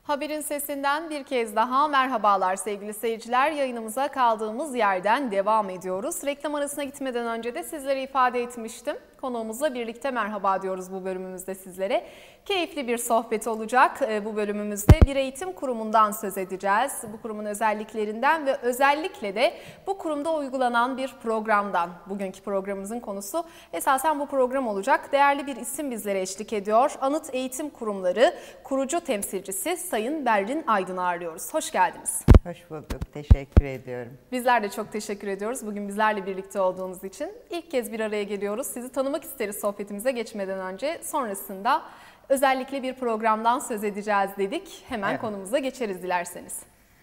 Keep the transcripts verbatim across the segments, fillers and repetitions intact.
Haberin sesinden bir kez daha merhabalar sevgili seyirciler. Yayınımıza kaldığımız yerden devam ediyoruz. Reklam arasına gitmeden önce de sizlere ifade etmiştim. Konuğumuzla birlikte merhaba diyoruz bu bölümümüzde sizlere. Keyifli bir sohbet olacak. Bu bölümümüzde bir eğitim kurumundan söz edeceğiz. Bu kurumun özelliklerinden ve özellikle de bu kurumda uygulanan bir programdan. Bugünkü programımızın konusu esasen bu program olacak. Değerli bir isim bizlere eşlik ediyor. Anıt Eğitim Kurumları kurucu temsilcisi Sayın Berrin Aydın'ı ağırlıyoruz. Hoş geldiniz. Hoş bulduk. Teşekkür ediyorum. Bizler de çok teşekkür ediyoruz bugün bizlerle birlikte olduğunuz için. İlk kez bir araya geliyoruz. Sizi tanımak isteriz sohbetimize geçmeden önce. Sonrasında özellikle bir programdan söz edeceğiz dedik. Hemen evet. Konumuza geçeriz dilerseniz.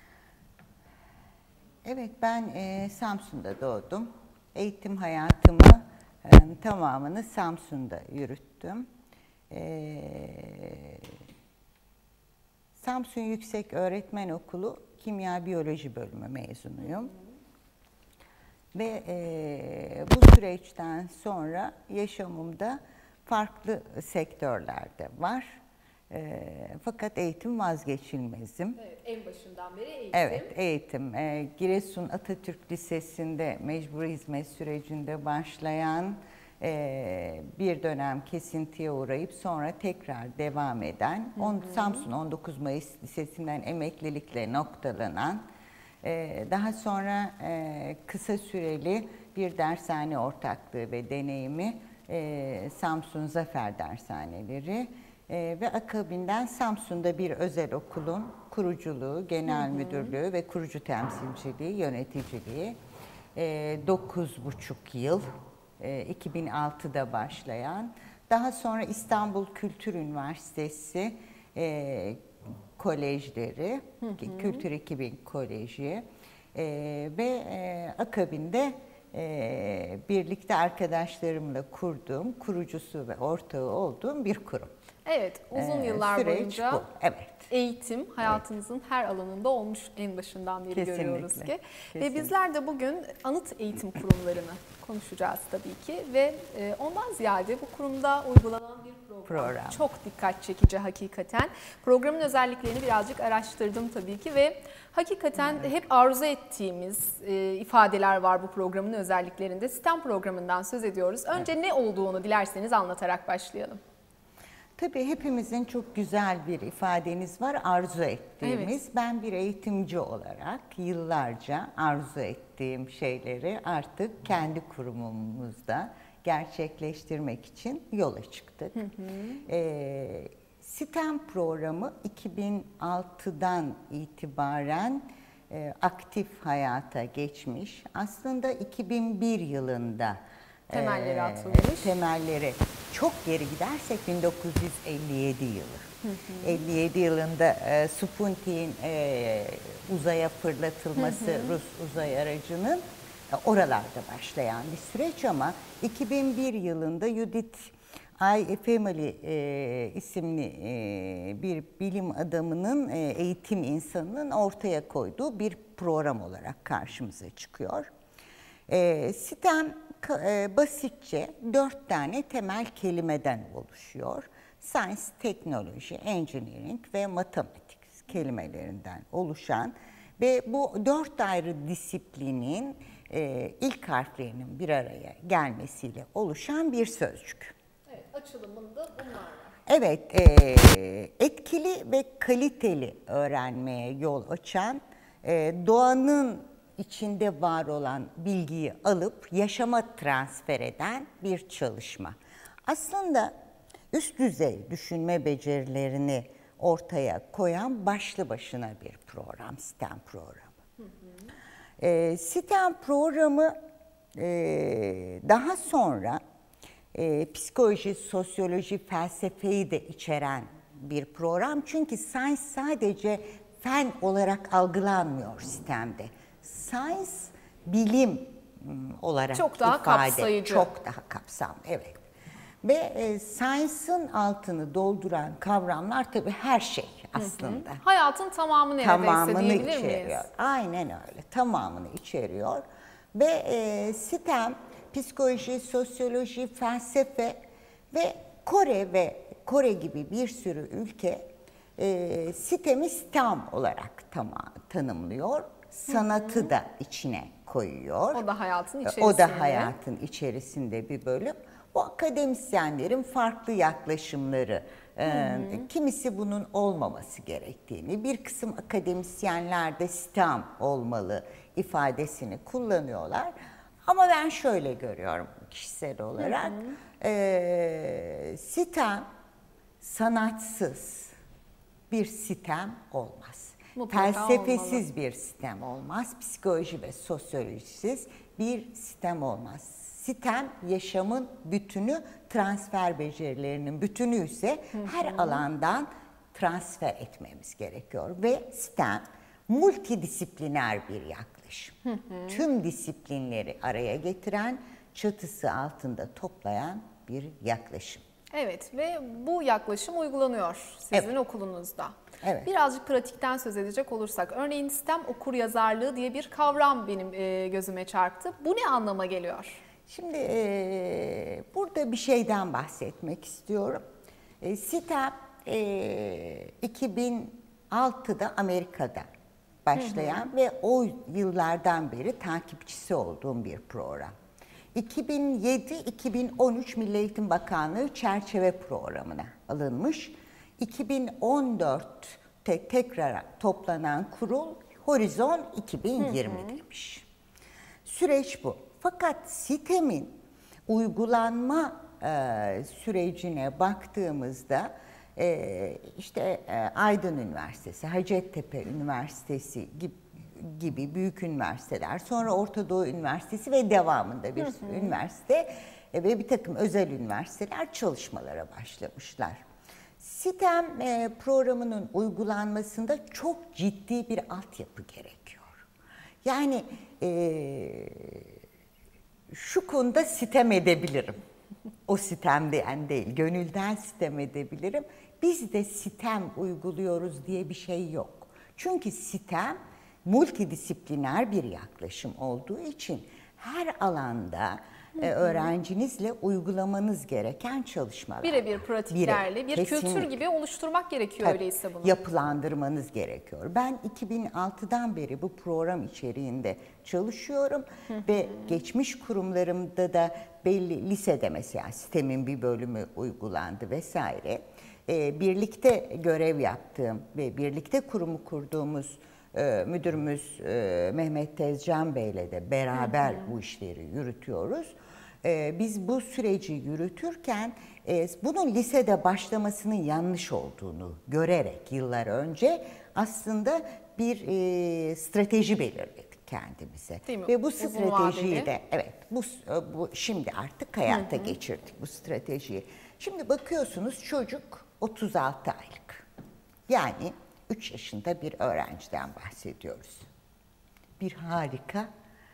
Evet, ben e, Samsun'da doğdum. Eğitim hayatımı e, tamamını Samsun'da yürüttüm. E, Samsun Yüksek Öğretmen Okulu Kimya Biyoloji Bölümü mezunuyum. Ve e, bu süreçten sonra yaşamımda farklı sektörlerde var. E, fakat eğitim vazgeçilmezim. Evet, en başından beri eğitim. Evet, eğitim. E, Giresun Atatürk Lisesi'nde mecbur hizmet sürecinde başlayan, e, bir dönem kesintiye uğrayıp sonra tekrar devam eden, hı hı. On, Samsun on dokuz Mayıs Lisesi'nden emeklilikle noktalanan, e, daha sonra e, kısa süreli bir dershane ortaklığı ve deneyimi e, Samsun Zafer Dershaneleri e, ve akabinden Samsun'da bir özel okulun kuruculuğu, genel hı hı. müdürlüğü ve kurucu temsilciliği, yöneticiliği e, dokuz buçuk yıl. iki bin altıda başlayan, daha sonra İstanbul Kültür Üniversitesi e, kolejleri, hı hı. Kültür iki bin Koleji e, ve e, akabinde e, birlikte arkadaşlarımla kurduğum, kurucusu ve ortağı olduğum bir kurum. Evet, uzun yıllar Süreç boyunca bu. Evet. Eğitim hayatınızın evet. her alanında olmuş en başından beri Kesinlikle. görüyoruz ki. Kesinlikle. Ve bizler de bugün anıt eğitim kurumlarını konuşacağız tabii ki. Ve ondan ziyade bu kurumda uygulanan bir program. program. Çok dikkat çekici hakikaten. Programın özelliklerini birazcık araştırdım tabii ki ve hakikaten evet. hep arzu ettiğimiz ifadeler var bu programın özelliklerinde. STEM programından söz ediyoruz. Önce evet. ne olduğunu dilerseniz anlatarak başlayalım. Tabii hepimizin çok güzel bir ifadeniz var, arzu ettiğimiz. Evet. Ben bir eğitimci olarak yıllarca arzu ettiğim şeyleri artık kendi kurumumuzda gerçekleştirmek için yola çıktık. Hı hı. Ee, STEM programı iki bin altıdan itibaren e, aktif hayata geçmiş. Aslında iki bin bir yılında temelleri atılmış. Temelleri çok geri gidersek bin dokuz yüz elli yedi yılı. Hı hı. elli yedi yılında e, Sputnik'in e, uzaya fırlatılması, hı hı. Rus uzay aracının e, oralarda başlayan bir süreç ama iki bin bir yılında Judith I. Family e, isimli e, bir bilim adamının, e, eğitim insanının ortaya koyduğu bir program olarak karşımıza çıkıyor. E, STEM basitçe dört tane temel kelimeden oluşuyor. Science, Technology, Engineering ve Matematik kelimelerinden oluşan ve bu dört ayrı disiplinin e, ilk harflerinin bir araya gelmesiyle oluşan bir sözcük. Evet, açılımında bunlar var. Evet, e, etkili ve kaliteli öğrenmeye yol açan, e, doğanın içinde var olan bilgiyi alıp yaşama transfer eden bir çalışma. Aslında üst düzey düşünme becerilerini ortaya koyan başlı başına bir program, STEM programı. Hı hı. E, STEM programı e, daha sonra e, psikoloji, sosyoloji, felsefeyi de içeren bir program. Çünkü science sadece fen olarak algılanmıyor STEM'de. Science, bilim olarak çok daha ifade, kapsayıcı. Çok daha kapsamlı, evet. Ve e, science'ın altını dolduran kavramlar tabii her şey aslında. Hı hı. Hayatın tamamı neredeyse tamamını diyebilir içeriyor. miyiz? Aynen öyle, tamamını içeriyor. Ve e, STEM, psikoloji, sosyoloji, felsefe ve Kore ve Kore gibi bir sürü ülke e, sistemi STEM olarak tam, tanımlıyor. Sanatı hı hı. da içine koyuyor. O da hayatın içerisinde. O da hayatın içerisinde bir bölüm. Bu akademisyenlerin farklı yaklaşımları, hı hı. kimisi bunun olmaması gerektiğini, bir kısım akademisyenler de STEM olmalı ifadesini kullanıyorlar. Ama ben şöyle görüyorum kişisel olarak, hı hı. E, STEM sanatsız bir STEM olmaz. Mutlaka felsefesiz olmalı. Bir sistem olmaz, psikoloji ve sosyolojisiz bir sistem olmaz. Sistem yaşamın bütünü, transfer becerilerinin bütünü ise hı hı. her alandan transfer etmemiz gerekiyor. Ve sistem multidisipliner bir yaklaşım. Hı hı. Tüm disiplinleri araya getiren, çatısı altında toplayan bir yaklaşım. Evet ve bu yaklaşım uygulanıyor sizin evet. okulunuzda. Evet. Birazcık pratikten söz edecek olursak, örneğin STEM okuryazarlığı diye bir kavram benim e, gözüme çarptı. Bu ne anlama geliyor? Şimdi e, burada bir şeyden bahsetmek istiyorum. E, STEM e, iki bin altıda Amerika'da başlayan hı hı. ve o yıllardan beri takipçisi olduğum bir program. iki bin yedi iki bin on üç Milli Eğitim Bakanlığı çerçeve programına alınmış. iki bin on dörtte tekrar toplanan kurul Horizon iki bin yirmi hı hı. demiş. Süreç bu. Fakat STEM'in uygulanma e, sürecine baktığımızda e, işte e, Aydın Üniversitesi, Hacettepe Üniversitesi gibi gibi büyük üniversiteler, sonra Orta Doğu Üniversitesi ve devamında bir hı hı. üniversite ve bir takım özel üniversiteler çalışmalara başlamışlar. STEM e, programının uygulanmasında çok ciddi bir altyapı gerekiyor. Yani e, şu konuda sitem edebilirim. O sitem diyen değil, gönülden sitem edebilirim. Biz de sitem uyguluyoruz diye bir şey yok. Çünkü sitem multidisipliner bir yaklaşım olduğu için her alanda e, öğrencinizle uygulamanız gereken çalışmalar. Birebir pratiklerle Bire, bir kesinlikle. Kültür gibi oluşturmak gerekiyor Tabii, öyleyse bunu. Yapılandırmanız gerekiyor. Ben iki bin altıdan beri bu program içeriğinde çalışıyorum hı hı. ve geçmiş kurumlarımda da belli lisede mesela sistemin bir bölümü uygulandı vesaire. E, birlikte görev yaptığım ve birlikte kurumu kurduğumuz müdürümüz Mehmet Tezcan Bey'le de beraber hı hı. bu işleri yürütüyoruz. Biz bu süreci yürütürken bunun lisede başlamasının yanlış olduğunu görerek yıllar önce aslında bir strateji belirledik kendimize. Ve bu stratejiyi de evet bu, bu şimdi artık hayata hı hı. geçirdik bu stratejiyi. Şimdi bakıyorsunuz çocuk otuz altı aylık. Yani üç yaşında bir öğrenciden bahsediyoruz. Bir harika,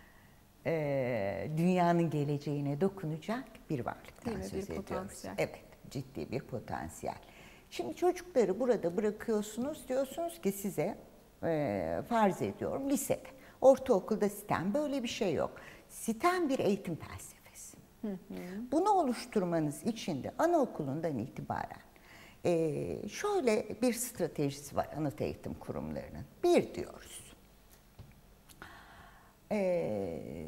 e, dünyanın geleceğine dokunacak bir varlıktan söz bir ediyoruz. Potansiyel. Evet, ciddi bir potansiyel. Şimdi çocukları burada bırakıyorsunuz, diyorsunuz ki size e, farz ediyorum lisede, ortaokulda STEM böyle bir şey yok. STEM bir eğitim felsefesi. Hı hı. Bunu oluşturmanız için de anaokulundan itibaren Ee, şöyle bir stratejisi var anıt eğitim kurumlarının. Bir diyoruz. Ee,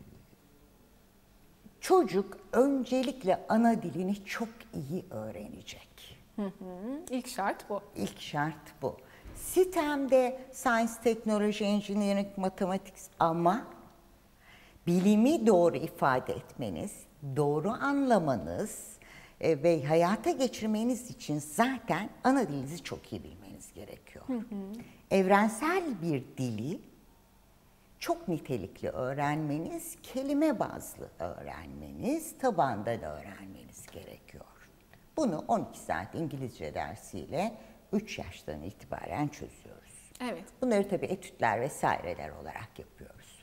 çocuk öncelikle ana dilini çok iyi öğrenecek. Hı hı. İlk şart bu. İlk şart bu. STEM'de Science, Technology, Engineering, Mathematics ama bilimi doğru ifade etmeniz, doğru anlamanız ve hayata geçirmeniz için zaten ana dilinizi çok iyi bilmeniz gerekiyor. Hı hı. Evrensel bir dili çok nitelikli öğrenmeniz, kelime bazlı öğrenmeniz, tabandan öğrenmeniz gerekiyor. Bunu on iki saat İngilizce dersiyle üç yaştan itibaren çözüyoruz. Evet. Bunları tabii etütler vesaireler olarak yapıyoruz.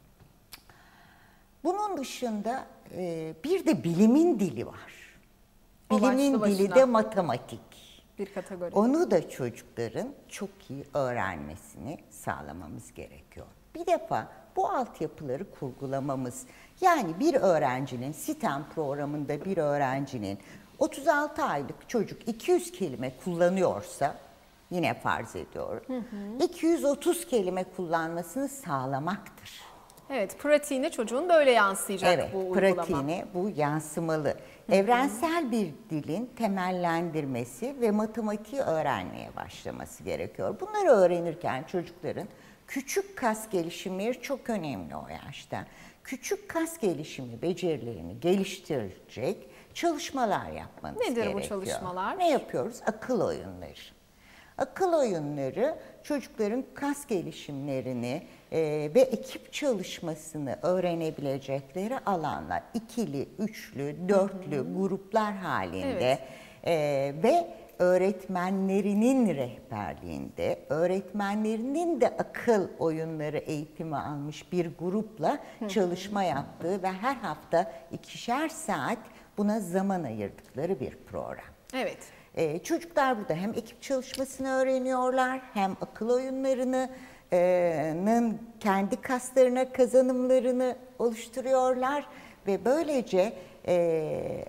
Bunun dışında bir de bilimin dili var. Bilimin dili de matematik. Bir kategori. Onu da çocukların çok iyi öğrenmesini sağlamamız gerekiyor. Bir defa bu altyapıları kurgulamamız, yani bir öğrencinin STEM programında bir öğrencinin otuz altı aylık çocuk iki yüz kelime kullanıyorsa Yine farz ediyorum. Hı hı. iki yüz otuz kelime kullanmasını sağlamaktır. Evet, pratiğine çocuğun böyle yansıyacak evet, bu uygulama. Pratiğine bu yansımalı. Hı-hı. Evrensel bir dilin temellendirmesi ve matematiği öğrenmeye başlaması gerekiyor. Bunları öğrenirken çocukların küçük kas gelişimleri çok önemli o yaşta. Küçük kas gelişimi becerilerini geliştirecek çalışmalar yapmanız Nedir gerekiyor. Nedir bu çalışmalar? Ne yapıyoruz? Akıl oyunları. Akıl oyunları çocukların kas gelişimlerini e, ve ekip çalışmasını öğrenebilecekleri alanlar. İkili, üçlü, dörtlü hı hı. gruplar halinde evet. e, ve öğretmenlerinin rehberliğinde, öğretmenlerinin de akıl oyunları eğitimi almış bir grupla hı hı. çalışma yaptığı ve her hafta ikişer saat buna zaman ayırdıkları bir program. Evet. Ee, çocuklar burada hem ekip çalışmasını öğreniyorlar, hem akıl oyunlarının kendi kaslarına kazanımlarını oluşturuyorlar ve böylece e,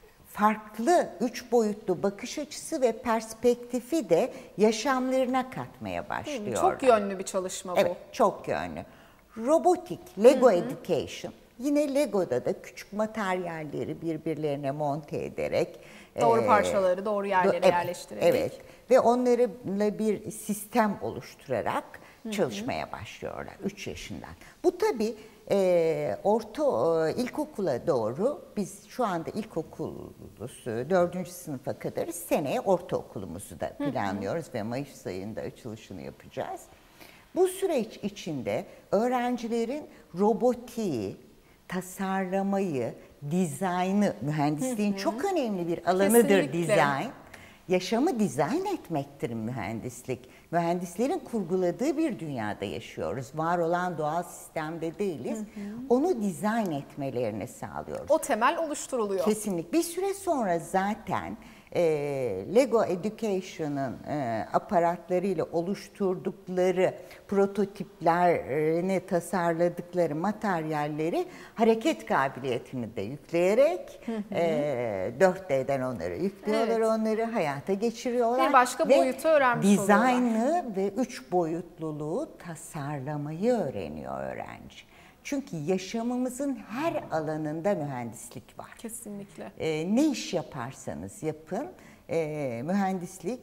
farklı üç boyutlu bakış açısı ve perspektifi de yaşamlarına katmaya başlıyorlar. Çok yönlü bir çalışma bu. Evet, çok yönlü. Robotik, Lego hı hı. Education, yine Lego'da da küçük materyalleri birbirlerine monte ederek doğru parçaları doğru yerlere evet, yerleştirerek. Evet ve onlarla bir sistem oluşturarak hı-hı. çalışmaya başlıyorlar üç yaşından. Bu tabii e, orta ilkokula doğru, biz şu anda ilkokuluz, dördüncü sınıfa kadarız, seneye ortaokulumuzu da planlıyoruz hı-hı. ve Mayıs ayında açılışını yapacağız. Bu süreç içinde öğrencilerin robotiği, tasarlamayı, dizaynı, mühendisliğin hı hı. çok önemli bir alanıdır. Kesinlikle. Dizayn. Yaşamı dizayn etmektir mühendislik. Mühendislerin kurguladığı bir dünyada yaşıyoruz. Var olan doğal sistemde değiliz. Hı hı. Onu dizayn etmelerini sağlıyoruz. O temel oluşturuluyor. Kesinlikle. Bir süre sonra zaten e, Lego Education'ın e, aparatlarıyla oluşturdukları prototiplerini tasarladıkları materyalleri hareket kabiliyetini de yükleyerek hı hı. E, dört D'den onları yüklüyorlar, evet. onları hayata geçiriyorlar. Bir başka boyutu öğrenmiş oluyorlar. Dizaynı ve üç boyutluluğu tasarlamayı öğreniyor öğrenci. Çünkü yaşamımızın her alanında mühendislik var. Kesinlikle. Ee, ne iş yaparsanız yapın, e, mühendislik,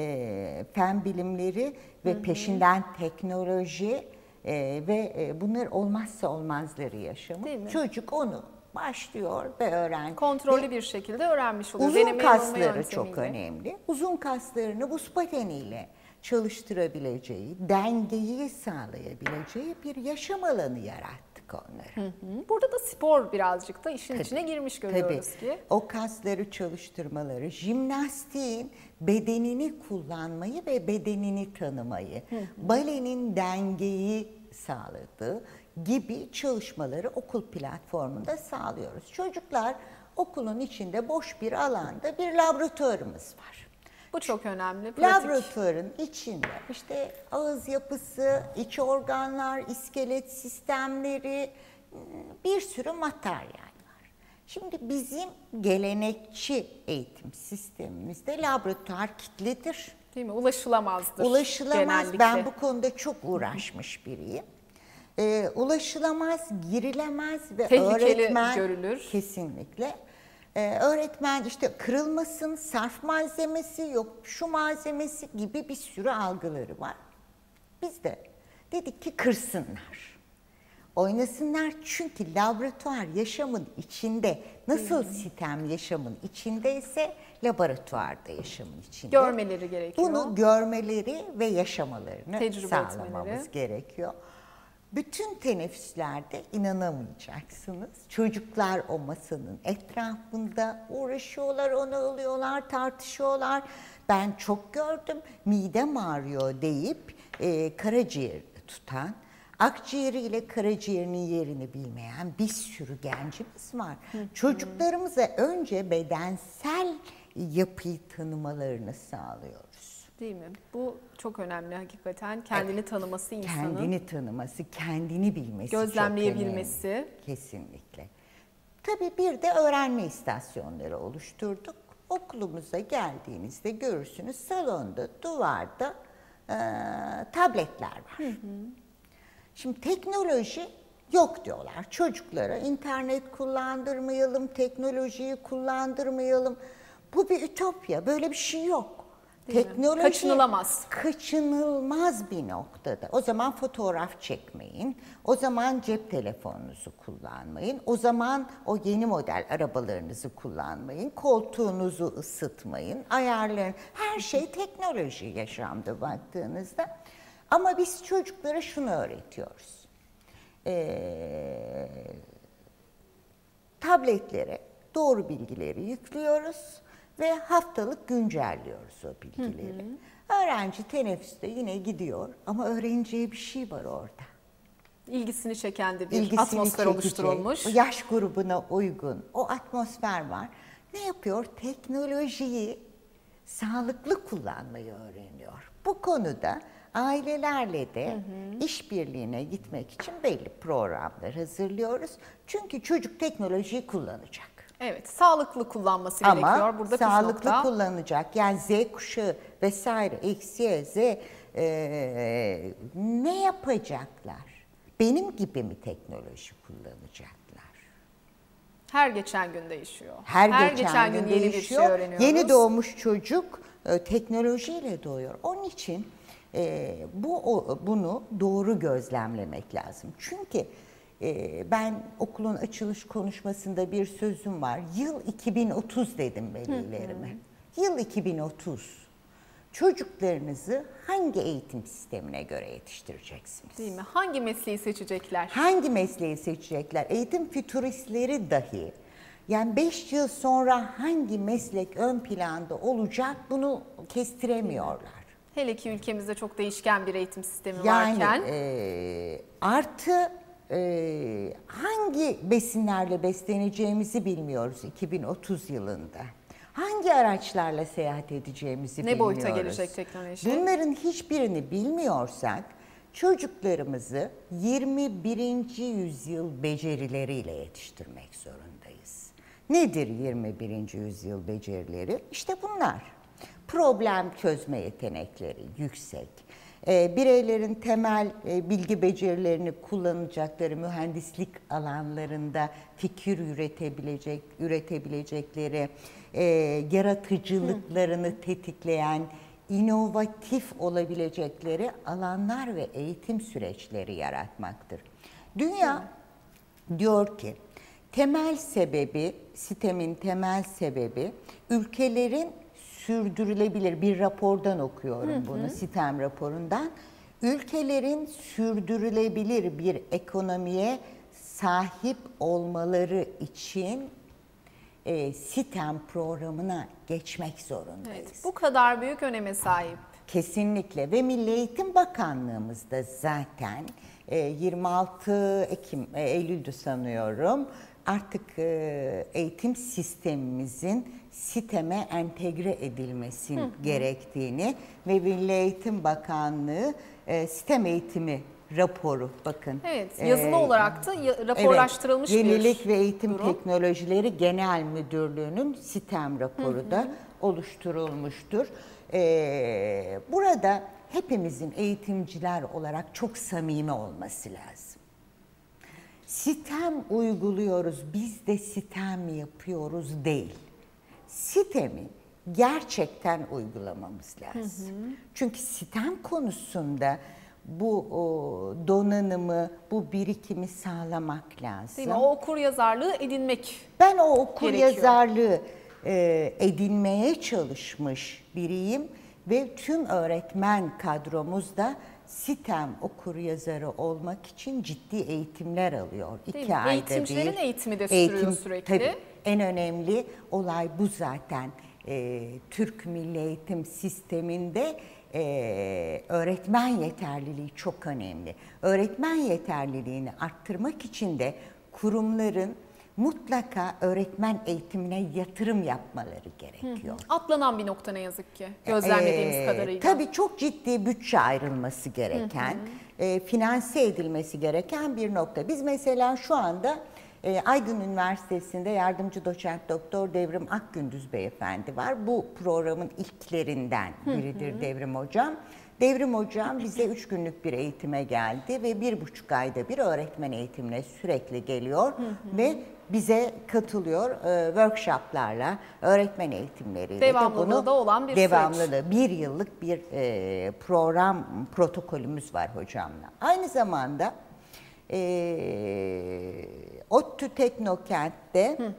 e, fen bilimleri ve hı hı. peşinden teknoloji e, ve e, bunlar olmazsa olmazları yaşamı. Çocuk onu başlıyor ve öğren. Kontrollü ve bir şekilde öğrenmiş oluyor. Uzun Deneme kasları çok önemli. Uzun kaslarını buz pateniyle çalıştırabileceği, dengeyi sağlayabileceği bir yaşam alanı yarattık onlara. Hı hı. Burada da spor birazcık da işin tabii, içine girmiş görüyoruz tabii. ki. O kasları çalıştırmaları, jimnastiğin bedenini kullanmayı ve bedenini tanımayı, hı hı. balenin dengeyi sağladığı gibi çalışmaları okul platformunda sağlıyoruz. Çocuklar okulun içinde boş bir alanda bir laboratuvarımız var. Bu çok önemli. Pratik. Laboratuvarın içinde işte ağız yapısı, iç organlar, iskelet sistemleri, bir sürü materyal var. Şimdi bizim gelenekçi eğitim sistemimizde laboratuvar kilitlidir. Değil mi? Ulaşılamazdır. Ulaşılamaz. Genellikle. Ben bu konuda çok uğraşmış biriyim. Ee, ulaşılamaz, girilemez ve tehlikeli öğretmen görülür. Kesinlikle. Ee, öğretmen işte kırılmasın, sarf malzemesi yok, şu malzemesi gibi bir sürü algıları var. Biz de dedik ki kırsınlar, oynasınlar, çünkü laboratuvar yaşamın içinde, nasıl sistem yaşamın içindeyse laboratuvarda yaşamın içinde. Görmeleri gerekiyor. Bunu görmeleri ve yaşamalarını tecrübe sağlamamız etmeleri gerekiyor. Bütün teneffüslerde inanamayacaksınız. Çocuklar o masanın etrafında uğraşıyorlar, onu alıyorlar, tartışıyorlar. Ben çok gördüm, midem ağrıyor deyip e, karaciğeri tutan, akciğeriyle karaciğerinin yerini bilmeyen bir sürü gencimiz var. Hı hı. Çocuklarımıza önce bedensel yapıyı tanımalarını sağlıyoruz. Değil mi? Bu çok önemli hakikaten. Kendini evet. tanıması insanın. Kendini tanıması, kendini bilmesi gözlemleyebilmesi. Çok önemli. Kesinlikle. Tabii bir de öğrenme istasyonları oluşturduk. Okulumuza geldiğinizde görürsünüz salonda, duvarda e, tabletler var. Hı hı. Şimdi teknoloji yok diyorlar. Çocuklara internet kullandırmayalım, teknolojiyi kullandırmayalım. Bu bir ütopya, böyle bir şey yok. Değil Teknoloji mi? Kaçınılamaz. Kaçınılmaz bir noktada. O zaman fotoğraf çekmeyin, o zaman cep telefonunuzu kullanmayın, o zaman o yeni model arabalarınızı kullanmayın, koltuğunuzu ısıtmayın, ayarlayın. Her şey teknoloji yaşamda baktığınızda. Ama biz çocuklara şunu öğretiyoruz. Ee, tabletlere doğru bilgileri yüklüyoruz ve haftalık güncelliyoruz o bilgileri. Hı hı. Öğrenci teneffüste yine gidiyor ama öğreneceği bir şey var orada. İlgisini çeken de bir İlgisini atmosfer çekecek, oluşturulmuş. O yaş grubuna uygun o atmosfer var. Ne yapıyor? Teknolojiyi sağlıklı kullanmayı öğreniyor. Bu konuda ailelerle de işbirliğine gitmek için belli programlar hazırlıyoruz. Çünkü çocuk teknolojiyi kullanacak. Evet, sağlıklı kullanması Ama gerekiyor. Burada sağlıklı nokta. kullanacak. Yani Z kuşağı vesaire, X, Y, Z e, ne yapacaklar? Benim gibi mi teknoloji kullanacaklar? Her geçen gün değişiyor. Her, Her geçen, geçen gün, gün yeni değişiyor. bir şey öğreniyoruz. Yeni doğmuş çocuk e, teknolojiyle doğuyor. Onun için e, bu o, bunu doğru gözlemlemek lazım. Çünkü e, ben okulun açılış konuşmasında bir sözüm var. Yıl iki bin otuz dedim velilerime. Yıl iki bin otuz. Çocuklarınızı hangi eğitim sistemine göre yetiştireceksiniz? Değil mi? Hangi mesleği seçecekler? Hangi mesleği seçecekler? Eğitim fütüristleri dahi, yani beş yıl sonra hangi meslek ön planda olacak bunu kestiremiyorlar. Hele ki ülkemizde çok değişken bir eğitim sistemi Yani varken. e, artı e, hangi besinlerle besleneceğimizi bilmiyoruz iki bin otuz yılında. Hangi araçlarla seyahat edeceğimizi Ne bilmiyoruz. boyuta gelecek teknoloji? Bunların hiçbirini bilmiyorsak çocuklarımızı yirmi birinci yüzyıl becerileriyle yetiştirmek zorundayız. Nedir yirmi birinci yüzyıl becerileri? İşte bunlar. Problem çözme yetenekleri yüksek. E, bireylerin temel e, bilgi becerilerini kullanacakları mühendislik alanlarında fikir üretebilecek, üretebilecekleri, e, yaratıcılıklarını Hı. tetikleyen, inovatif olabilecekleri alanlar ve eğitim süreçleri yaratmaktır. Dünya Hı. diyor ki, temel sebebi, sistemin temel sebebi ülkelerin sürdürülebilir bir rapordan okuyorum hı hı. bunu, sitem raporundan. Ülkelerin sürdürülebilir bir ekonomiye sahip olmaları için e, sitem programına geçmek zorundayız. Evet, bu kadar büyük öneme sahip. Kesinlikle ve Milli Eğitim Bakanlığımız da zaten e, yirmi altı Ekim, e, Eylül'dü sanıyorum. Artık e, eğitim sistemimizin siteme entegre edilmesi hı hı. gerektiğini ve Milli Eğitim Bakanlığı e, sitem eğitimi raporu bakın. Evet, yazılı e, olarak da raporlaştırılmış evet, bir Yenilik ve Eğitim durum. Teknolojileri Genel Müdürlüğü'nün sitem raporu hı hı. da oluşturulmuştur. E, burada hepimizin eğitimciler olarak çok samimi olması lazım. Sitem uyguluyoruz, biz de sitem yapıyoruz değil. Sitemi gerçekten uygulamamız lazım. Hı hı. Çünkü sitem konusunda bu o, donanımı, bu birikimi sağlamak lazım. Değil mi? O okur yazarlığı edinmek Ben o okur yazarlığı e, edinmeye çalışmış biriyim ve tüm öğretmen kadromuzda sitem okur yazarı olmak için ciddi eğitimler alıyor. Değil İki mi? ayda Eğitimcilerin bir. eğitimi de sürüyor Eğitim, sürekli. Tabii, en önemli olay bu zaten. Ee, Türk Milli Eğitim Sistemi'nde e, öğretmen yeterliliği çok önemli. Öğretmen yeterliliğini arttırmak için de kurumların mutlaka öğretmen eğitimine yatırım yapmaları gerekiyor. Hı hı. Atlanan bir nokta ne yazık ki gözlemlediğimiz ee, kadarıyla. Tabii çok ciddi bütçe ayrılması gereken, hı hı. E, finanse edilmesi gereken bir nokta. Biz mesela şu anda E, Aydın Üniversitesi'nde yardımcı doçent doktor Devrim Akgündüz beyefendi var. Bu programın ilklerinden biridir hı hı. Devrim hocam. Devrim hocam bize üç günlük bir eğitime geldi ve bir buçuk ayda bir öğretmen eğitimine sürekli geliyor hı hı. ve bize katılıyor e, workshoplarla, öğretmen eğitimleriyle. Devamlılığı de da olan bir devamlılığı, süreç. Bir yıllık bir e, program protokolümüz var hocamla. Aynı zamanda e, ODTÜ Teknokent'te hı hı.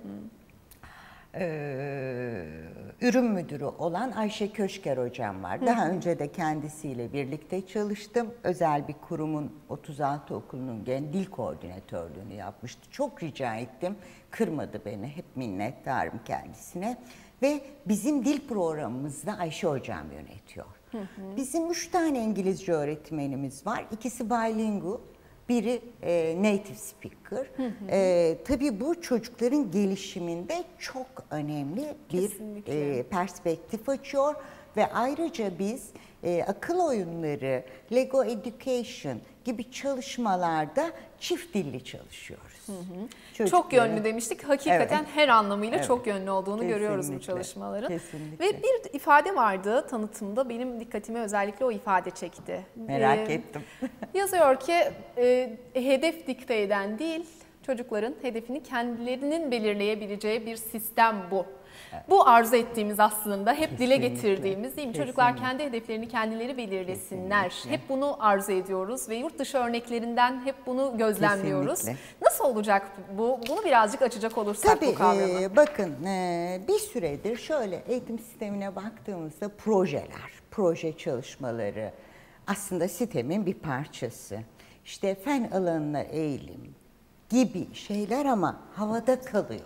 Ee, ürün müdürü olan Ayşe Köşker hocam var. Daha hı hı. önce de kendisiyle birlikte çalıştım. Özel bir kurumun otuz altı okulunun gen dil koordinatörlüğünü yapmıştı. Çok rica ettim. Kırmadı beni. Hep minnettarım kendisine. Ve bizim dil programımızda Ayşe hocam yönetiyor. Hı hı. Bizim üç tane İngilizce öğretmenimiz var. İkisi bilingual. Biri e, native speaker. Hı hı. E, tabii bu çocukların gelişiminde çok önemli bir e, perspektif açıyor. Ve ayrıca biz e, akıl oyunları, Lego Education gibi çalışmalarda çift dilli çalışıyoruz. Hı hı. Çok yönlü demiştik. Hakikaten evet. her anlamıyla evet. çok yönlü olduğunu Kesinlikle. görüyoruz bu çalışmaların. Kesinlikle. Ve bir ifade vardı tanıtımda. Benim dikkatimi özellikle o ifade çekti. Merak ee, ettim. Yazıyor ki e, hedef dikte eden değil, çocukların hedefini kendilerinin belirleyebileceği bir sistem bu. Evet. Bu arzu ettiğimiz aslında hep Kesinlikle. dile getirdiğimiz değil mi? Kesinlikle. Çocuklar kendi hedeflerini kendileri belirlesinler. Kesinlikle. Hep bunu arzu ediyoruz ve yurt dışı örneklerinden hep bunu gözlemliyoruz. Kesinlikle. Nasıl olacak bu? Bunu birazcık açacak olursak Tabii, bu kavramı. E, bakın e, bir süredir şöyle eğitim sistemine baktığımızda projeler, proje çalışmaları aslında sistemin bir parçası. İşte fen alanına eğilim gibi şeyler ama havada kalıyor.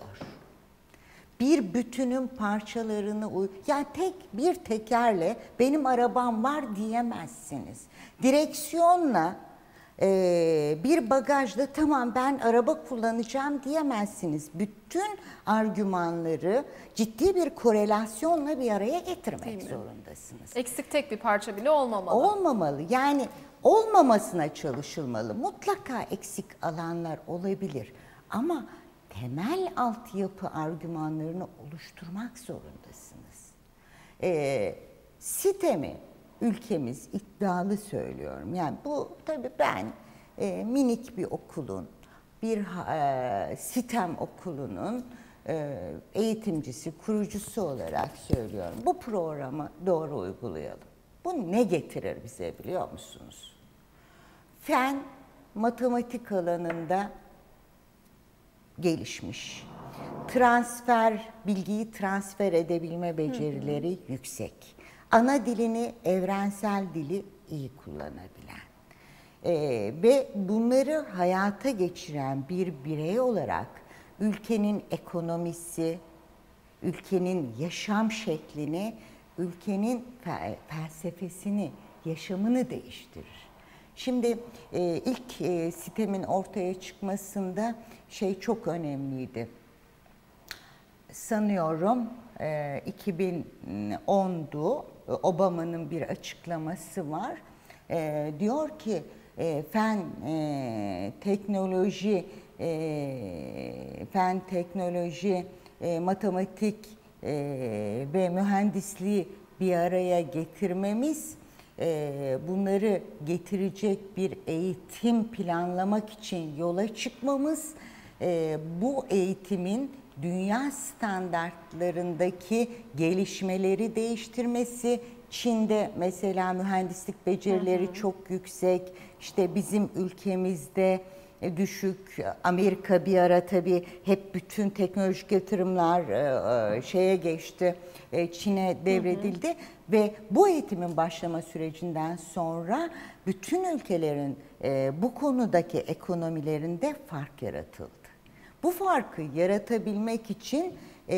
Bir bütünün parçalarını, yani tek bir tekerle benim arabam var diyemezsiniz. Direksiyonla e, bir bagajla tamam ben araba kullanacağım diyemezsiniz. Bütün argümanları ciddi bir korelasyonla bir araya getirmek zorundasınız. Eksik tek bir parça bile olmamalı. Olmamalı. Yani olmamasına çalışılmalı. Mutlaka eksik alanlar olabilir. Ama temel altyapı argümanlarını oluşturmak zorundasınız. E, sitemi ülkemiz iddialı söylüyorum. Yani bu tabii ben e, minik bir okulun, bir e, sitem okulunun e, eğitimcisi, kurucusu olarak söylüyorum. Bu programı doğru uygulayalım. Bu ne getirir bize biliyor musunuz? Fen, matematik alanında gelişmiş. Transfer, bilgiyi transfer edebilme becerileri hı hı. yüksek. Ana dilini, evrensel dili iyi kullanabilen. Ee, ve bunları hayata geçiren bir birey olarak ülkenin ekonomisi, ülkenin yaşam şeklini, ülkenin felsefesini, yaşamını değiştirir. Şimdi e, ilk e, sistemin ortaya çıkmasında şey çok önemliydi. Sanıyorum e, iki bin ondu, Obama'nın bir açıklaması var. E, diyor ki e, fen, e, teknoloji, e, fen, teknoloji, e, matematik e, ve mühendisliği bir araya getirmemiz, bunları getirecek bir eğitim planlamak için yola çıkmamız, bu eğitimin dünya standartlarındaki gelişmeleri değiştirmesi, Çin'de mesela mühendislik becerileri hı hı. çok yüksek, işte bizim ülkemizde düşük, Amerika bir ara tabii hep bütün teknolojik yatırımlar şeye geçti, Çin'e devredildi hı hı. ve bu eğitimin başlama sürecinden sonra bütün ülkelerin bu konudaki ekonomilerinde fark yaratıldı. Bu farkı yaratabilmek için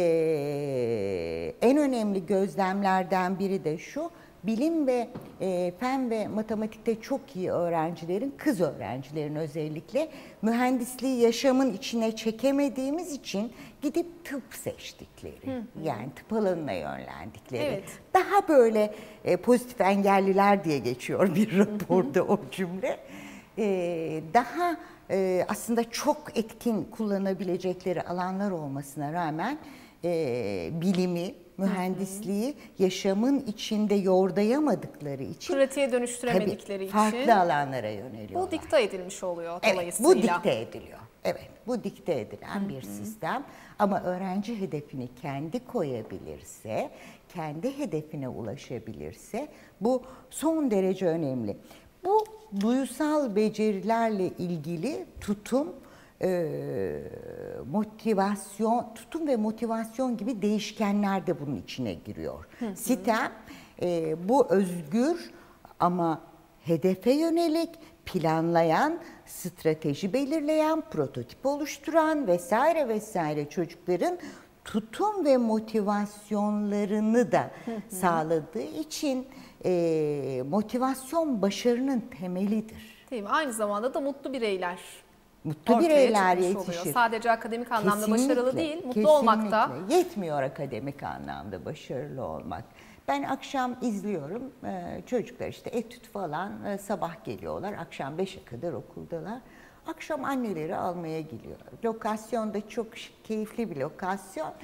en önemli gözlemlerden biri de şu, bilim ve e, fen ve matematikte çok iyi öğrencilerin, kız öğrencilerin özellikle mühendisliği yaşamın içine çekemediğimiz için gidip tıp seçtikleri, hı hı. yani tıp alanına yönlendikleri. Evet. Daha böyle e, pozitif engelliler diye geçiyor bir raporda o cümle. E, daha e, aslında çok etkin kullanabilecekleri alanlar olmasına rağmen e, bilimi, mühendisliği hı hı. yaşamın içinde yordayamadıkları için, pratiğe dönüştüremedikleri için farklı alanlara yöneliyorlar. Bu dikte edilmiş oluyor evet, dolayısıyla. Bu dikte ediliyor. Evet, bu dikte edilen hı hı. bir sistem. Ama öğrenci hedefini kendi koyabilirse, kendi hedefine ulaşabilirse bu son derece önemli. Bu duyusal becerilerle ilgili tutum, e, motivasyon, tutum ve motivasyon gibi değişkenler de bunun içine giriyor. Hı hı. Sitem e, bu özgür ama hedefe yönelik planlayan, strateji belirleyen, prototip oluşturan vesaire vesaire çocukların tutum ve motivasyonlarını da hı hı. sağladığı için e, motivasyon başarının temelidir. Değil mi? Aynı zamanda da mutlu bireyler. Mutlu bireyler yetişir. Oluyor. Sadece akademik anlamda kesinlikle, başarılı değil, mutlu kesinlikle. olmak da. Yetmiyor akademik anlamda başarılı olmak. Ben akşam izliyorum çocuklar işte etüt falan sabah geliyorlar, akşam beşe kadar okuldalar. Akşam anneleri almaya geliyor. Lokasyonda çok keyifli bir lokasyon.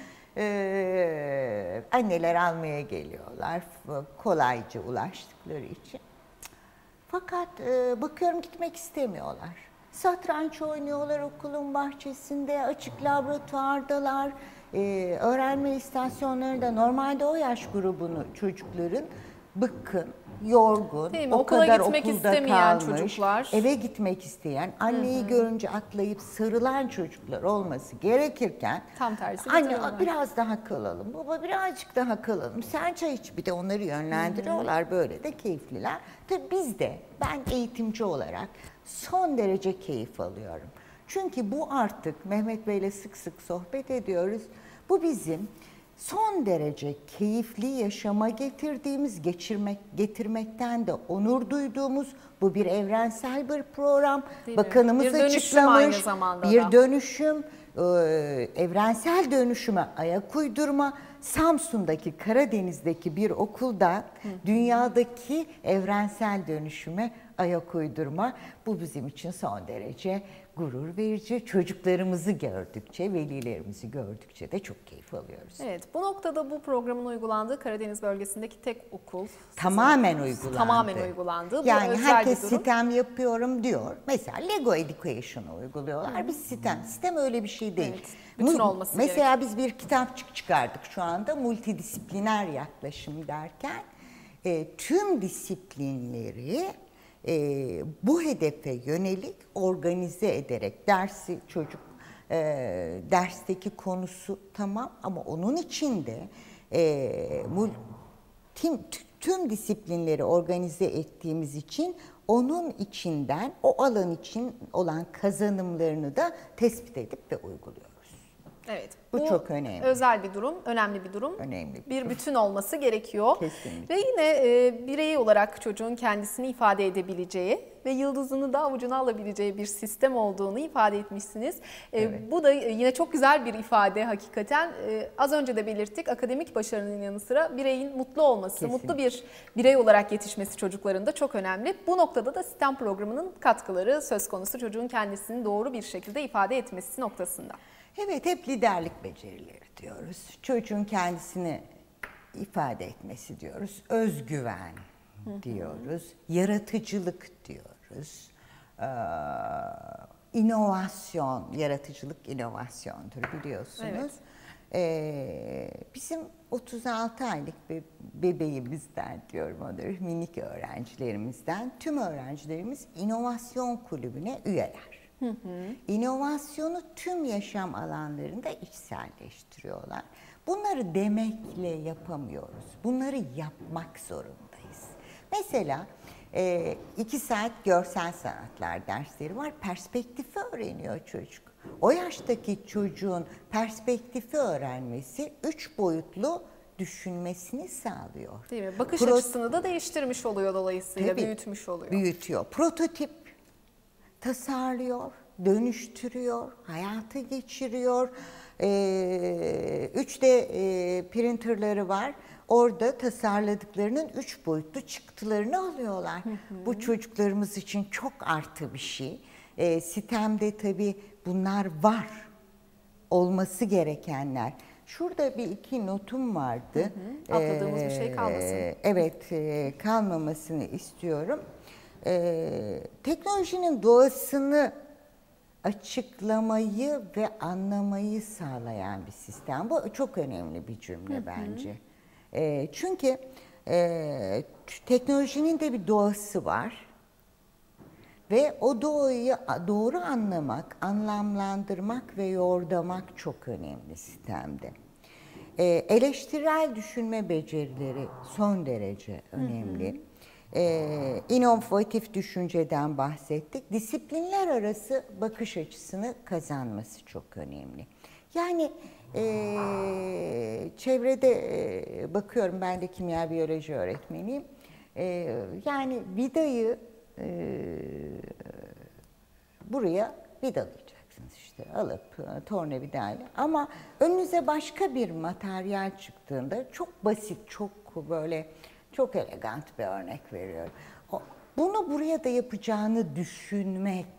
Ee, anneler almaya geliyorlar kolayca ulaştıkları için. Fakat e, bakıyorum gitmek istemiyorlar. Satranç oynuyorlar okulun bahçesinde, açık laboratuvardalar. Ee, öğrenme istasyonlarında normalde o yaş grubunu çocukların bıkkın, yorgun, Değil mi? o Okula kadar gitmek okulda istemeyen kalmış, çocuklar. eve gitmek isteyen, anneyi Hı-hı. görünce atlayıp sarılan çocuklar olması gerekirken tam tersi anne biraz daha kalalım, baba birazcık daha kalalım, sen çay iç, bir de onları yönlendiriyorlar. Hı-hı. Böyle de keyifliler. Tabii biz de, ben eğitimci olarak son derece keyif alıyorum. Çünkü bu artık Mehmet Bey'le sık sık sohbet ediyoruz. Bu bizim son derece keyifli yaşama getirdiğimiz, geçirmek getirmekten de onur duyduğumuz bu bir evrensel bir program. Değil Bakanımız bir açıklamış. Aynı zamanda bir da. dönüşüm, e, evrensel dönüşüme ayak uydurma. Samsun'daki, Karadeniz'deki bir okulda hı hı. dünyadaki evrensel dönüşüme ayak uydurma. Bu bizim için son derece gurur verici. Çocuklarımızı gördükçe, velilerimizi gördükçe de çok keyif alıyoruz. Evet, bu noktada bu programın uygulandığı Karadeniz bölgesindeki tek okul. Tamamen uygulandı. Tamamen uygulandı. Bu yani herkes sistem yapıyorum diyor. Mesela Lego Education'ı uyguluyorlar. Hı. Biz sistem, sistem öyle bir şey değil. Evet, bütün olması Mesela gerek. biz bir kitapçık çıkardık şu anda multidisipliner yaklaşım derken e, tüm disiplinleri e, bu hedefe yönelik organize ederek dersi çocuk e, dersteki konusu tamam ama onun içinde e, mul, tim, tüm disiplinleri organize ettiğimiz için onun içinden o alan için olan kazanımlarını da tespit edip ve uyguluyoruz. Evet. Bu, bu çok önemli. Özel bir durum, önemli bir durum. Önemli bir, bir durum. bütün olması gerekiyor. Kesinlikle. Ve yine e, birey olarak çocuğun kendisini ifade edebileceği ve yıldızını da avucuna alabileceği bir sistem olduğunu ifade etmişsiniz. E, evet. Bu da yine çok güzel bir ifade hakikaten. E, az önce de belirttik, akademik başarının yanı sıra bireyin mutlu olması, Kesinlikle. mutlu bir birey olarak yetişmesi çocukların da çok önemli. Bu noktada da sistem programının katkıları söz konusu, çocuğun kendisini doğru bir şekilde ifade etmesi noktasında. Evet, hep liderlik becerileri diyoruz. Çocuğun kendisini ifade etmesi diyoruz. Özgüven diyoruz. Yaratıcılık diyoruz. Ee, inovasyon, yaratıcılık inovasyondur biliyorsunuz. Evet. Ee, bizim otuz altı aylık bir bebeğimizden diyorum onları, minik öğrencilerimizden tüm öğrencilerimiz inovasyon kulübüne üyeler. Hı hı. İnovasyonu tüm yaşam alanlarında içselleştiriyorlar. Bunları demekle yapamıyoruz. Bunları yapmak zorundayız. Mesela e, iki saat görsel sanatlar dersleri var. Perspektifi öğreniyor çocuk. O yaştaki çocuğun perspektifi öğrenmesi üç boyutlu düşünmesini sağlıyor. Değil mi? Bakış Pro- açısını da değiştirmiş oluyor dolayısıyla, Tabii, büyütmüş oluyor. Büyütüyor. Prototip tasarlıyor, dönüştürüyor, hayata geçiriyor. Ee, üç D e, printerları var. Orada tasarladıklarının üç boyutlu çıktılarını alıyorlar. Hı hı. Bu çocuklarımız için çok artı bir şey. E, sistemde tabii bunlar var. Olması gerekenler. Şurada bir iki notum vardı. Hı hı. Atladığımız ee, bir şey kalmasın. Evet, e, kalmamasını istiyorum. E, teknolojinin doğasını açıklamayı ve anlamayı sağlayan bir sistem. Bu çok önemli bir cümle hı hı. bence. E, çünkü e, teknolojinin de bir doğası var. Ve o doğayı doğru anlamak, anlamlandırmak ve yordamak çok önemli sistemde. Ee, eleştirel düşünme becerileri son derece önemli. Hı hı. Ee, inovatif düşünceden bahsettik. Disiplinler arası bakış açısını kazanması çok önemli. Yani e, çevrede e, bakıyorum, ben de kimya biyoloji öğretmeniyim. E, yani vidayı Ee, buraya vidalayacaksınız işte, alıp tornavidayla, ama önünüze başka bir materyal çıktığında çok basit, çok böyle çok elegant bir örnek veriyorum. Bunu buraya da yapacağını düşünmek,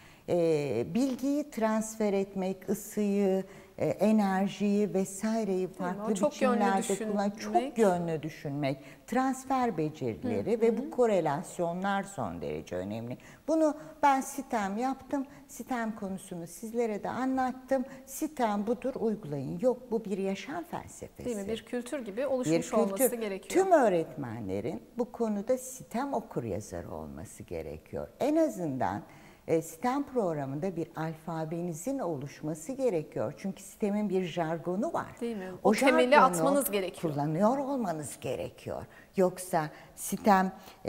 e, bilgiyi transfer etmek, ısıyı, e, enerjiyi vesaireyi farklı çok biçimlerde kullanmak, çok yönlü düşünmek, transfer becerileri hı hı. ve bu korelasyonlar son derece önemli. Bunu ben sistem yaptım, sistem konusunu sizlere de anlattım. Sistem budur, uygulayın. Yok, bu bir yaşam felsefesi. Değil mi? Bir kültür gibi oluşmuş bir kültür. olması gerekiyor. Tüm öğretmenlerin bu konuda sistem okuryazarı olması gerekiyor. En azından E, sistem programında bir alfabenizin oluşması gerekiyor. Çünkü sistemin bir jargonu var. Değil mi? O, o temeli atmanız gerekiyor. Kullanıyor olmanız gerekiyor. Yoksa sistem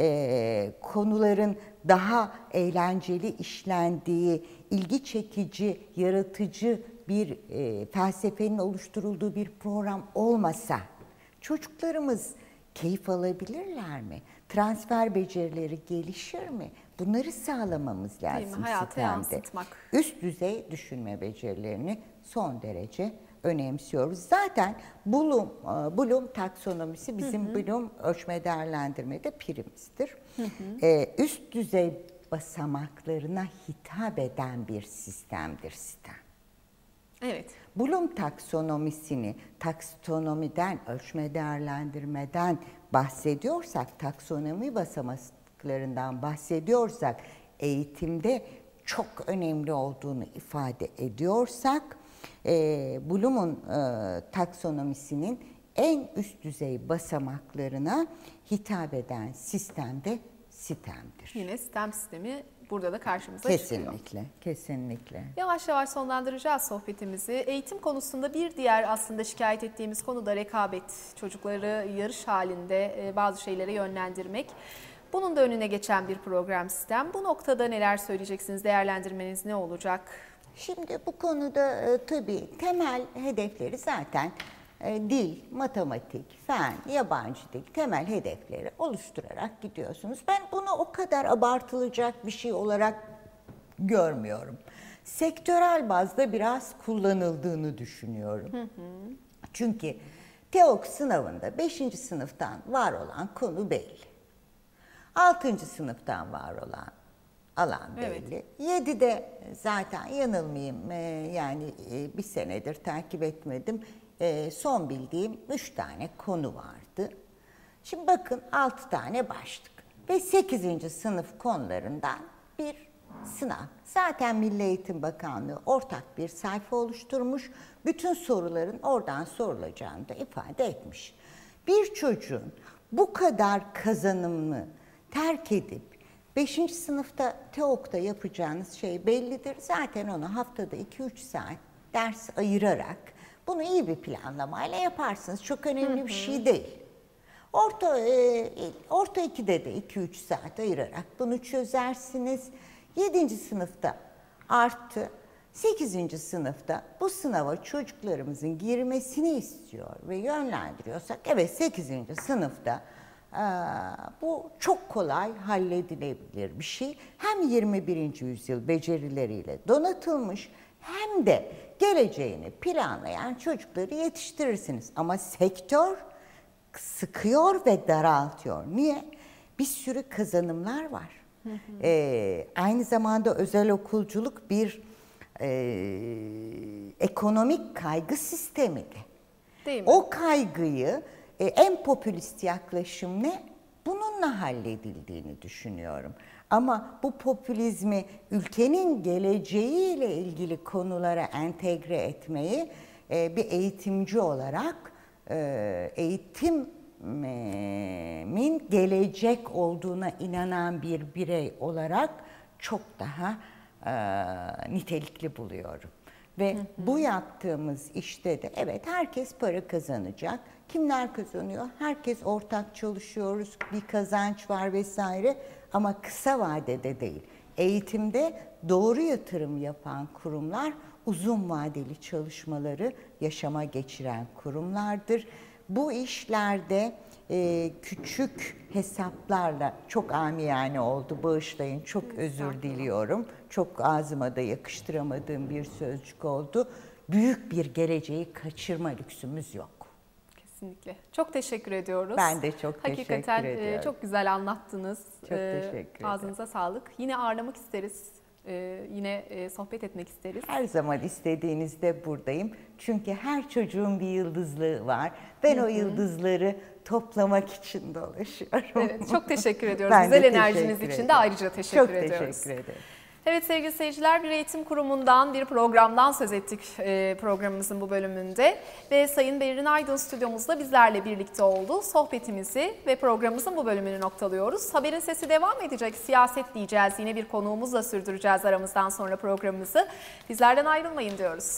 e, konuların daha eğlenceli işlendiği, ilgi çekici, yaratıcı bir e, felsefenin oluşturulduğu bir program olmasa çocuklarımız keyif alabilirler mi? Transfer becerileri gelişir mi? Bunları sağlamamız lazım hayata sistemde. Yansıtmak. Üst düzey düşünme becerilerini son derece önemsiyoruz. Zaten Bloom, Bloom taksonomisi bizim hı hı. Bloom ölçme değerlendirmede primizdir. Hı hı. Ee, üst düzey basamaklarına hitap eden bir sistemdir sistem. Evet. Bloom taksonomisini taksonomiden, ölçme değerlendirmeden bahsediyorsak, taksonomi basamaklarından bahsediyorsak, eğitimde çok önemli olduğunu ifade ediyorsak, e, Bloom'un e, taksonomisinin en üst düzey basamaklarına hitap eden sistemde sistemdir. Yine sistem sistemi burada da karşımıza kesinlikle, çıkıyor. Kesinlikle, kesinlikle. Yavaş yavaş sonlandıracağız sohbetimizi. Eğitim konusunda bir diğer aslında şikayet ettiğimiz konu da rekabet. Çocukları yarış halinde bazı şeylere yönlendirmek. Bunun da önüne geçen bir program sistem. Bu noktada neler söyleyeceksiniz? Değerlendirmeniz ne olacak? Şimdi bu konuda e, tabii temel hedefleri zaten e, dil, matematik, fen, yabancı dil temel hedefleri oluşturarak gidiyorsunuz. Ben bunu o kadar abartılacak bir şey olarak görmüyorum. Sektörel bazda biraz kullanıldığını düşünüyorum. Hı hı. Çünkü TEOK sınavında beşinci sınıftan var olan konu belli. altıncı sınıftan var olan alan belli. Evet. yedide zaten yanılmayayım, yani bir senedir takip etmedim. Son bildiğim üç tane konu vardı. Şimdi bakın, altı tane başlık ve sekizinci sınıf konularından bir sınav. Zaten Milli Eğitim Bakanlığı ortak bir sayfa oluşturmuş. Bütün soruların oradan sorulacağını da ifade etmiş. Bir çocuğun bu kadar kazanımını terk edip beşinci sınıfta TEOK'ta yapacağınız şey bellidir. Zaten onu haftada iki üç saat ders ayırarak bunu iyi bir planlamayla yaparsınız. Çok önemli hı hı. bir şey değil. Orta e, orta ikide de iki üç saat ayırarak bunu çözersiniz. yedinci sınıfta arttı. sekizinci sınıfta bu sınava çocuklarımızın girmesini istiyor ve yönlendiriyorsak, evet sekizinci sınıfta bu çok kolay halledilebilir bir şey. Hem yirmi birinci yüzyıl becerileriyle donatılmış, hem de geleceğini planlayan çocukları yetiştirirsiniz. Ama sektör sıkıyor ve daraltıyor. Niye? Bir sürü kazanımlar var. Hı hı. Ee, aynı zamanda özel okulculuk bir e, ekonomik kaygı sistemi de. Değil mi? O kaygıyı e, en popülist yaklaşım ne? Bununla halledildiğini düşünüyorum. Ama bu popülizmi ülkenin geleceğiyle ilgili konulara entegre etmeyi e, bir eğitimci olarak e, eğitimin gelecek olduğuna inanan bir birey olarak çok daha e, nitelikli buluyorum. Ve hı hı. bu yaptığımız işte de evet herkes para kazanacak. Kimler kazanıyor? Herkes ortak çalışıyoruz, bir kazanç var vesaire ama kısa vadede değil. Eğitimde doğru yatırım yapan kurumlar uzun vadeli çalışmaları yaşama geçiren kurumlardır. Bu işlerde e, küçük hesaplarla çok amiyane oldu, bağışlayın, çok özür diliyorum. Çok ağzıma da yakıştıramadığım bir sözcük oldu. Büyük bir geleceği kaçırma lüksümüz yok. Kesinlikle. Çok teşekkür ediyoruz. Ben de çok Hakikaten teşekkür ediyorum. Hakikaten çok güzel anlattınız. Çok teşekkür ederim. Ağzınıza sağlık. Yine ağırlamak isteriz. Ee, yine e, sohbet etmek isteriz. Her zaman istediğinizde buradayım. Çünkü her çocuğun bir yıldızlığı var. Ben Hı-hı. o yıldızları toplamak için dolaşıyorum. Evet, çok teşekkür ediyoruz. Ben güzel enerjiniz için ederim. de ayrıca teşekkür çok ediyoruz. Çok teşekkür ederim. Evet sevgili seyirciler, bir eğitim kurumundan, bir programdan söz ettik e, programımızın bu bölümünde. Ve Sayın Berrin Aydın stüdyomuzda bizlerle birlikte oldu. Sohbetimizi ve programımızın bu bölümünü noktalıyoruz. Haberin sesi devam edecek. Siyaset diyeceğiz. Yine bir konuğumuzla sürdüreceğiz aramızdan sonra programımızı. Bizlerden ayrılmayın diyoruz.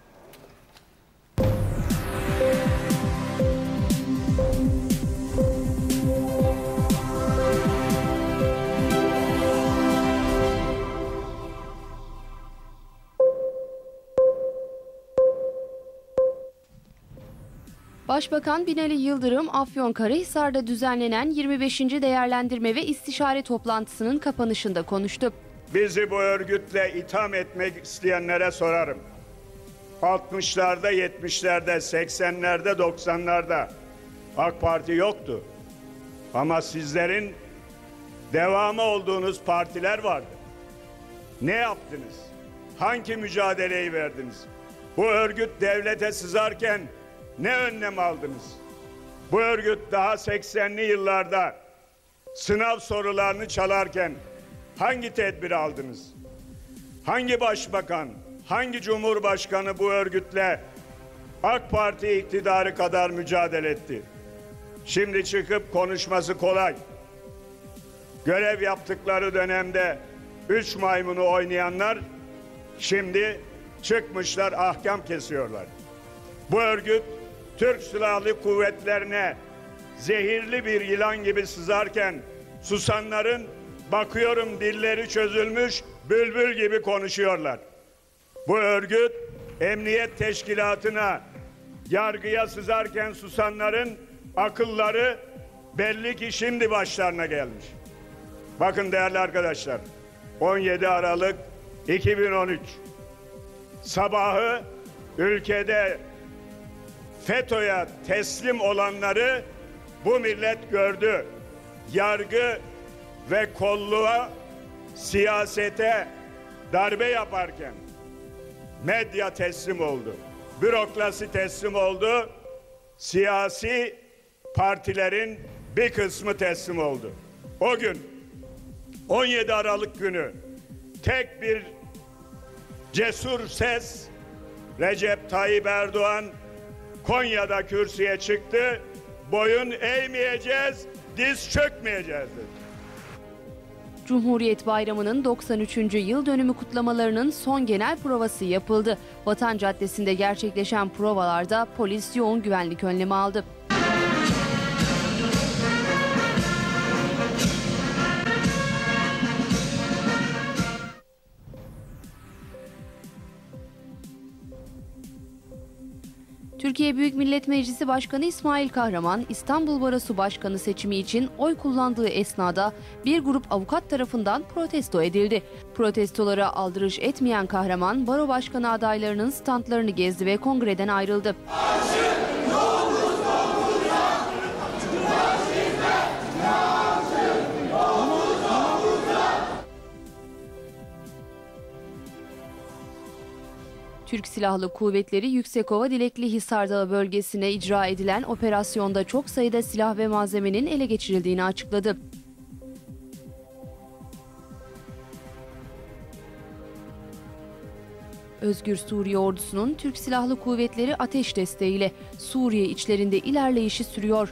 Başbakan Binali Yıldırım, Afyonkarahisar'da düzenlenen yirmi beşinci değerlendirme ve istişare toplantısının kapanışında konuştu. Bizi bu örgütle itham etmek isteyenlere sorarım. altmışlarda, yetmişlerde, seksenlerde, doksanlarda AK Parti yoktu. Ama sizlerin devamı olduğunuz partiler vardı. Ne yaptınız? Hangi mücadeleyi verdiniz? Bu örgüt devlete sızarken ne önlem aldınız? Bu örgüt daha seksenli yıllarda sınav sorularını çalarken hangi tedbir aldınız? Hangi başbakan, hangi cumhurbaşkanı bu örgütle AK Parti iktidarı kadar mücadele etti? Şimdi çıkıp konuşması kolay. Görev yaptıkları dönemde üç maymunu oynayanlar şimdi çıkmışlar ahkam kesiyorlar. Bu örgüt Türk Silahlı Kuvvetlerine zehirli bir yılan gibi sızarken susanların bakıyorum dilleri çözülmüş bülbül gibi konuşuyorlar. Bu örgüt emniyet teşkilatına, yargıya sızarken susanların akılları belli ki şimdi başlarına gelmiş. Bakın değerli arkadaşlar, on yedi Aralık iki bin on üç sabahı ülkede FETÖ'ye teslim olanları bu millet gördü. Yargı ve kolluğa, siyasete darbe yaparken medya teslim oldu. Bürokrasi teslim oldu. Siyasi partilerin bir kısmı teslim oldu. O gün on yedi Aralık günü tek bir cesur ses Recep Tayyip Erdoğan Konya'da kürsüye çıktı. Boyun eğmeyeceğiz, diz çökmeyeceğiz dedi. Cumhuriyet Bayramı'nın doksan üçüncü yıl dönümü kutlamalarının son genel provası yapıldı. Vatan Caddesi'nde gerçekleşen provalarda polis yoğun güvenlik önlemi aldı. Türkiye Büyük Millet Meclisi Başkanı İsmail Kahraman, İstanbul Barosu Başkanı seçimi için oy kullandığı esnada bir grup avukat tarafından protesto edildi. Protestolara aldırış etmeyen Kahraman, baro başkanı adaylarının standlarını gezdi ve kongreden ayrıldı. Türk Silahlı Kuvvetleri Yüksekova Dilekli Hisar Dağı bölgesine icra edilen operasyonda çok sayıda silah ve malzemenin ele geçirildiğini açıkladı. Özgür Suriye Ordusu'nun Türk Silahlı Kuvvetleri ateş desteğiyle Suriye içlerinde ilerleyişi sürüyor.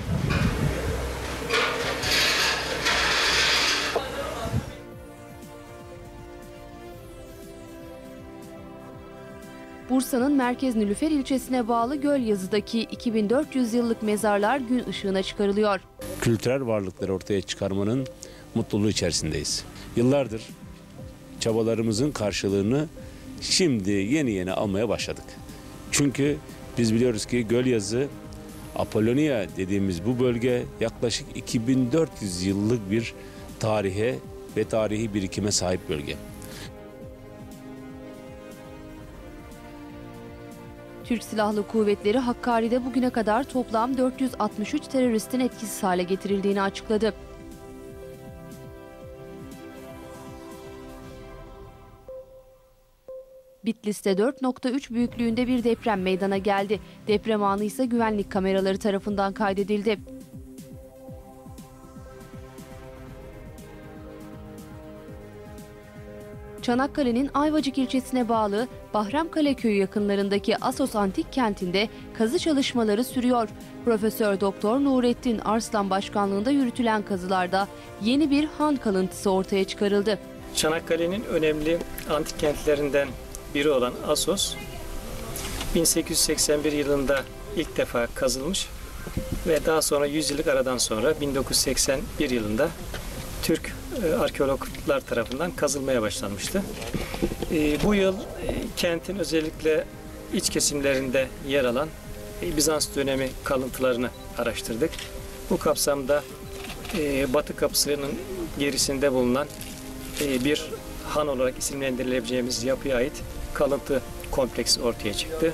Bursa'nın Merkez Nilüfer ilçesine bağlı Gölyazı'daki iki bin dört yüz yıllık mezarlar gün ışığına çıkarılıyor. Kültürel varlıkları ortaya çıkarmanın mutluluğu içerisindeyiz. Yıllardır çabalarımızın karşılığını şimdi yeni yeni almaya başladık. Çünkü biz biliyoruz ki Gölyazı, Apollonia dediğimiz bu bölge yaklaşık iki bin dört yüz yıllık bir tarihe ve tarihi birikime sahip bölge. Türk Silahlı Kuvvetleri Hakkari'de bugüne kadar toplam dört yüz altmış üç teröristin etkisiz hale getirildiğini açıkladı. Bitlis'te dört nokta üç büyüklüğünde bir deprem meydana geldi. Deprem anı ise güvenlik kameraları tarafından kaydedildi. Çanakkale'nin Ayvacık ilçesine bağlı Bahremkale köyü yakınlarındaki Assos Antik Kenti'nde kazı çalışmaları sürüyor. Profesör Doktor Nurettin Arslan başkanlığında yürütülen kazılarda yeni bir han kalıntısı ortaya çıkarıldı. Çanakkale'nin önemli antik kentlerinden biri olan Assos, bin sekiz yüz seksen bir yılında ilk defa kazılmış ve daha sonra yüz yıllık aradan sonra bin dokuz yüz seksen bir yılında Türk arkeologlar tarafından kazılmaya başlanmıştı. Bu yıl kentin özellikle iç kesimlerinde yer alan Bizans dönemi kalıntılarını araştırdık. Bu kapsamda Batı Kapısı'nın gerisinde bulunan bir han olarak isimlendirilebileceğimiz yapıya ait kalıntı kompleksi ortaya çıktı.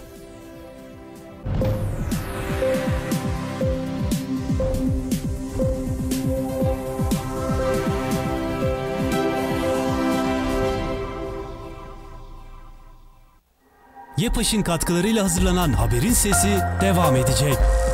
YEPAŞ'ın katkılarıyla hazırlanan Haberin Sesi devam edecek.